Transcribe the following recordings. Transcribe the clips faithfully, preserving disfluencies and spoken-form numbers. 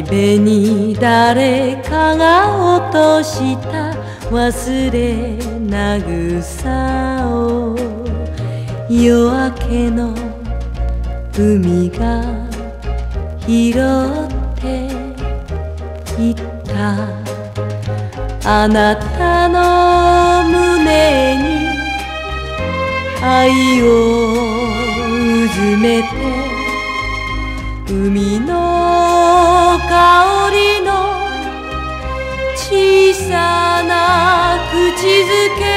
壁に誰かが落とした忘れ渚を夜明けの海が拾っていったあなたの胸に愛をうずめて海の香りの小さな口づけ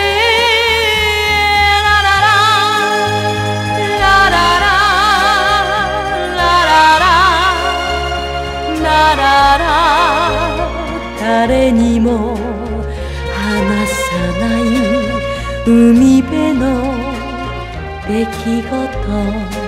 ララララララララララララ誰にも話さない海辺の出来事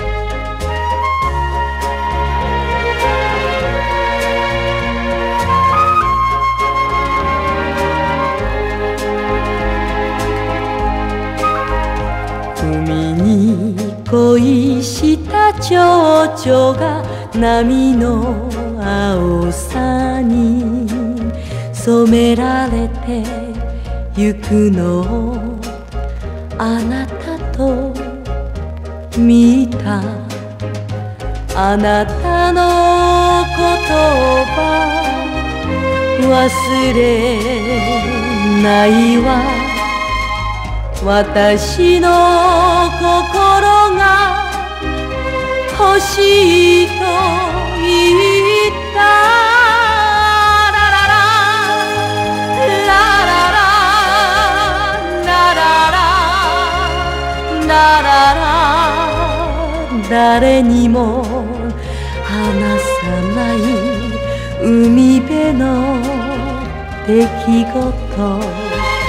海に恋した蝶々が波の青さに染められてゆくのをあなたと見たあなたの言葉忘れないわ私の心が欲しいと言ったラララララララララララ誰にも話さない海辺の出来事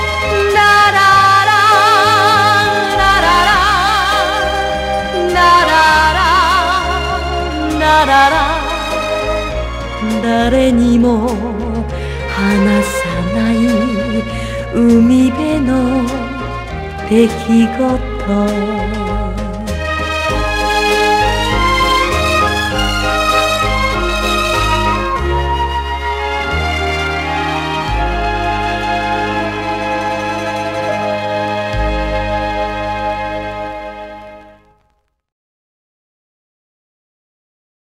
誰にも話さない海辺の出来事